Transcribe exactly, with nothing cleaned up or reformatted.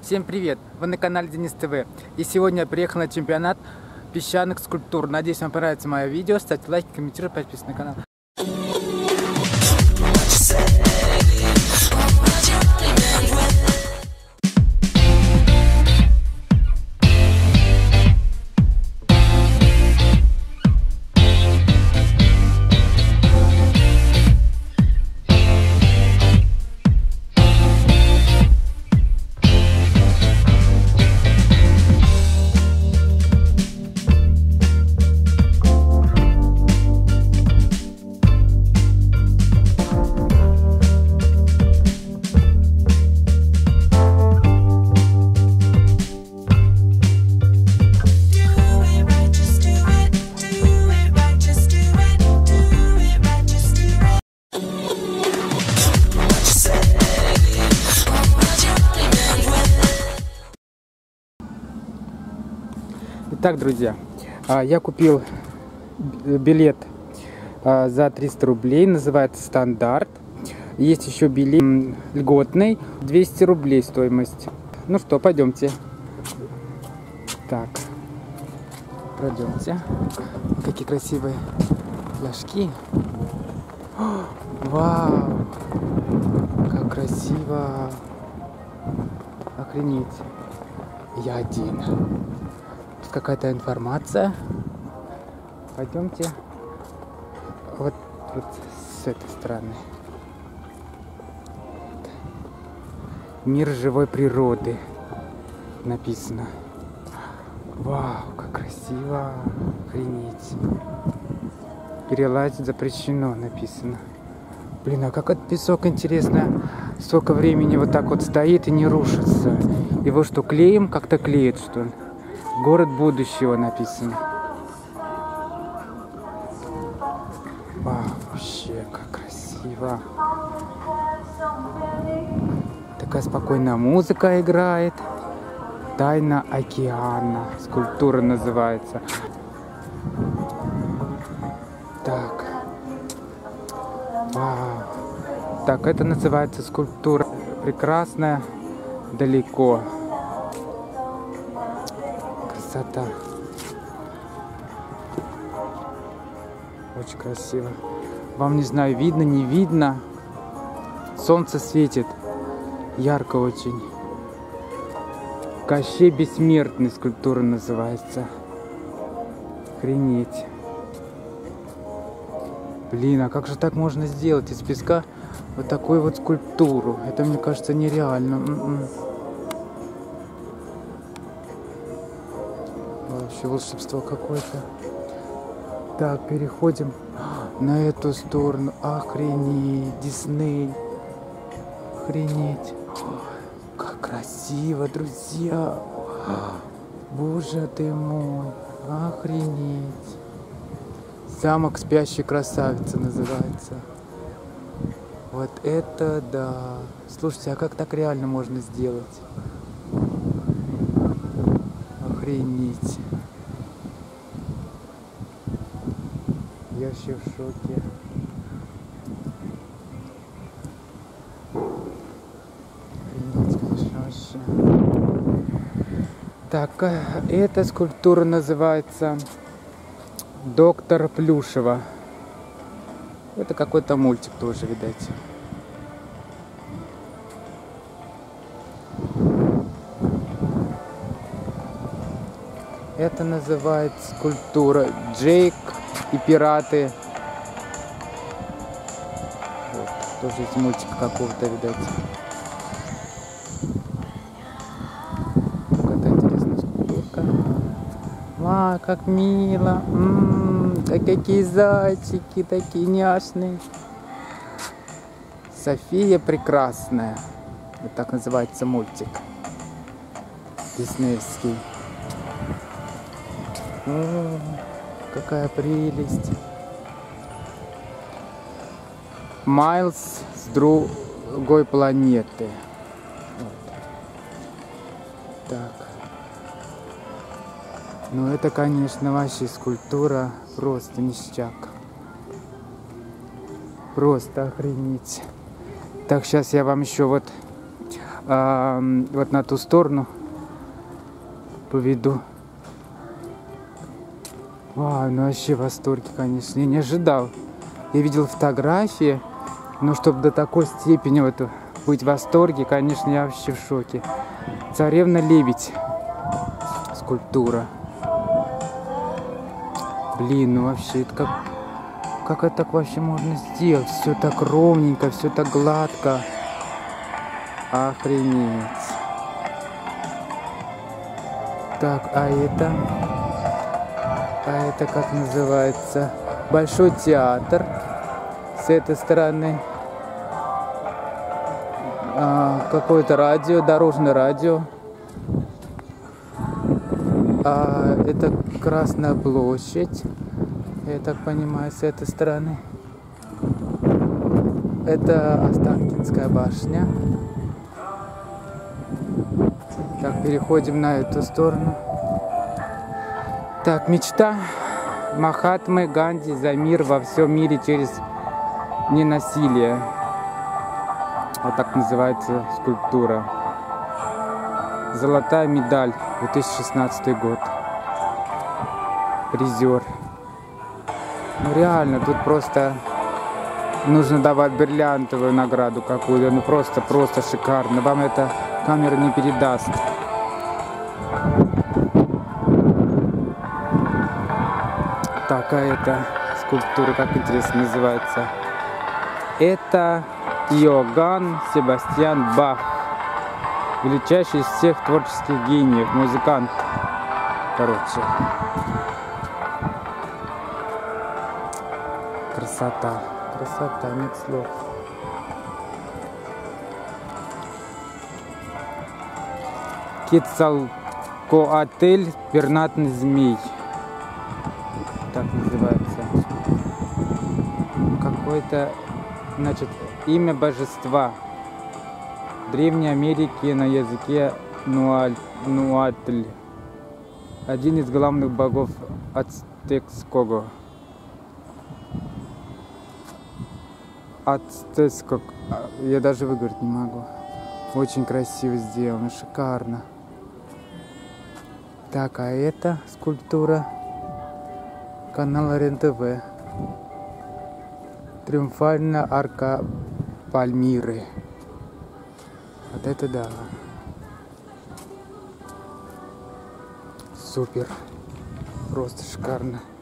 Всем привет! Вы на канале Денис ТВ. И сегодня я приехал на чемпионат песчаных скульптур. Надеюсь, вам понравится мое видео. Ставьте лайки, комментируйте, подписывайтесь на канал. Итак, друзья, я купил билет за триста рублей, называется «Стандарт». Есть еще билет льготный, двести рублей стоимость. Ну что, пойдемте. Так, пройдемте. Какие красивые флажки. О, вау, как красиво. Охренеть. Я один. Какая-то информация. Пойдемте вот, вот с этой стороны. Мир живой природы написано. Вау, как красиво. Охренеть. Перелазить запрещено написано. Блин, а как этот песок, интересно, сколько времени вот так вот стоит и не рушится. Его что, клеем как-то клеят, что ли? Город будущего написано. Вау, вообще, как красиво. Такая спокойная музыка играет. Тайна океана. Скульптура называется. Так. Вау. Так, это называется скульптура. Прекрасная. Далеко. Красота. Очень красиво. Вам, не знаю, видно, не видно. Солнце светит. Ярко очень. Кощей Бессмертный скульптура называется. Охренеть. Блин, а как же так можно сделать из песка вот такую вот скульптуру? Это, мне кажется, нереально. М-м. Вообще волшебство какое-то. Так, переходим на эту сторону. Охренеть, Дисней. Охренеть. Как красиво, друзья. Боже ты мой. Охренеть. Замок спящей красавицы называется. Вот это да. Слушайте, а как так реально можно сделать? Охренеть. Я вообще в шоке. Охренеть, конечно, вообще. Так, эта скульптура называется «Доктор Плюшева». Это какой-то мультик тоже, видать. Это называется скульптура «Джейк и пираты». Вот, тоже из мультика какого-то, видать. Какая-то интересная скульптурка. А, как мило. М-м, какие зайчики такие няшные. София Прекрасная. Вот так называется мультик. Диснеевский. О, какая прелесть. Майлз с другой планеты. Вот. Так. Ну это, конечно, вообще скульптура просто ништяк. Просто охренеть. Так, сейчас я вам еще вот а, вот на ту сторону поведу. Вау, ну вообще в восторге, конечно. Я не ожидал. Я видел фотографии, но чтобы до такой степени вот быть в восторге, конечно, я вообще в шоке. Царевна-лебедь. Скульптура. Блин, ну вообще, это как... Как это так вообще можно сделать? Все так ровненько, все так гладко. Охренеть. Так, а это... А это как называется? Большой театр. С этой стороны. А, какое-то радио, дорожное радио. А, это Красная площадь. Я так понимаю, с этой стороны. Это Останкинская башня. Так, переходим на эту сторону. Так, мечта Махатмы Ганди за мир во всем мире через ненасилие. Вот так называется скульптура. Золотая медаль, две тысячи шестнадцатый год. Призер. Ну реально, тут просто нужно давать бриллиантовую награду какую-то. Ну просто, просто шикарно. Вам это камера не передаст. Так, а это скульптура, как интересно называется? Это Иоганн Себастьян Бах. Величайший из всех творческих гениев. Музыкант. Короче. Красота. Красота, нет слов. Кецалкоатль, пернатый змей. Так называется. Какое-то, значит, имя божества. В Древней Америке на языке нуаль, нуатль. Один из главных богов ацтекского. Ацтекского. Я даже выговорить не могу. Очень красиво сделано, шикарно. Так, а это скульптура. Канал эр эн тэ вэ. Триумфальная арка Пальмиры. Вот это да. Супер. Просто шикарно.